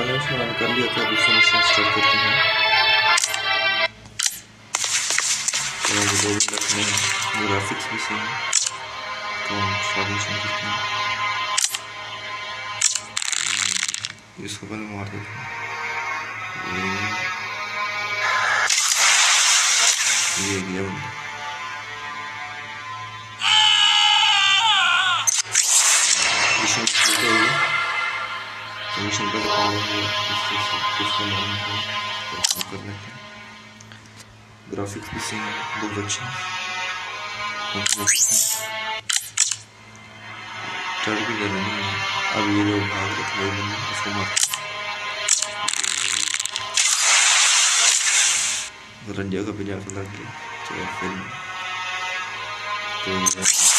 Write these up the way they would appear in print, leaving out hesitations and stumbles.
Animation मैंने कर लिया था, दूसरा मिशन स्टार्ट करते हैं। तो दो मिनट में ग्राफिक्स भी सही है, तो हम स्टार्ट मिशन करते हैं। इसको पहले मार देते हैं। ये गया बंदा। मिशन पूरा हो गया, तो मिशन पहले इसको मारने को कर लेते हैं। ग्राफिक्स भी सही है, बहुत अच्छा चढ़ भी कर रहे हैं। अब ये लोग भाग रहे थे, बंदे उसको मार रंजा का भी जाकर लग गया। चलो फिर तो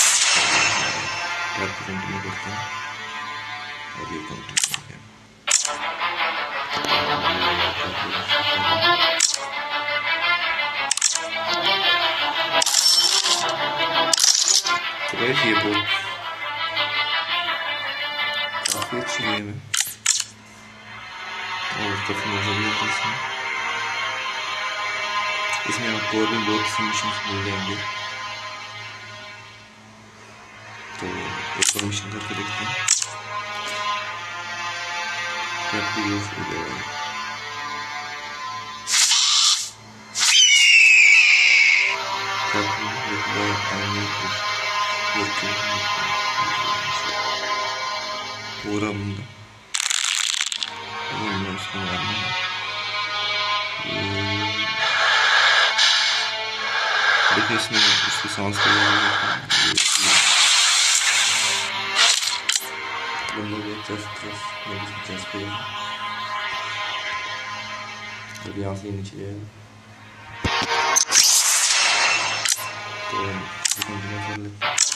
कंटिन्यू करते हैं और ये कंटिन्यू हो गया। तो ये बहुत काफी अच्छी गेम है और काफी मजा भी आता है इसमें आपको और भी बहुत से मिशन मिल जाएंगे। तो एक और मिशन करके देखते हैं क्या यूज हो जाएगा। पूरा बंदा उसको मारना है। देखिए इसमें उसकी सांस का चेस्ट पे और यहाँ से नीचे जाएगा। तो कंटिन्यू कर लेते हैं।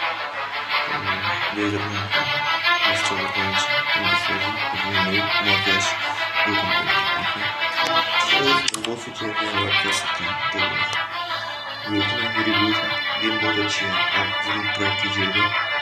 बहुत सी चीज़ें वर्क कर सकते हैं। तो ये रिव्यू था, गेम बहुत अच्छी है, आप जरूर ट्राई कीजिएगा।